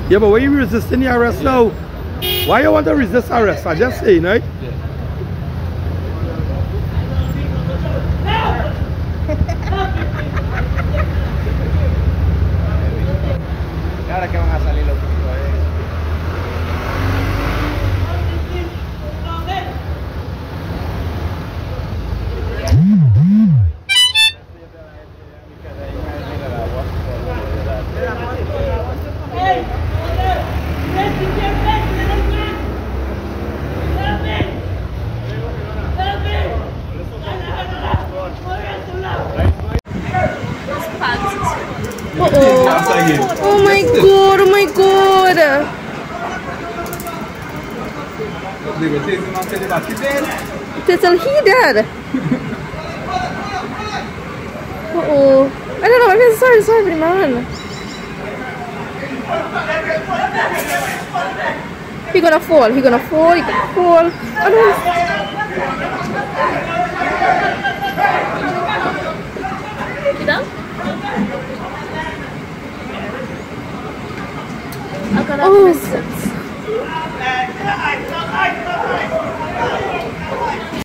Yeah, but when you resisting the arrest now, why you want to resist arrest? I just saying, right? Ahora que van a salir los puntos Oh my god, oh my god. There's a heater. Uh-oh. I don't know, I'm sorry, man. He gonna fall. I don't. Get down. I gotta miss it.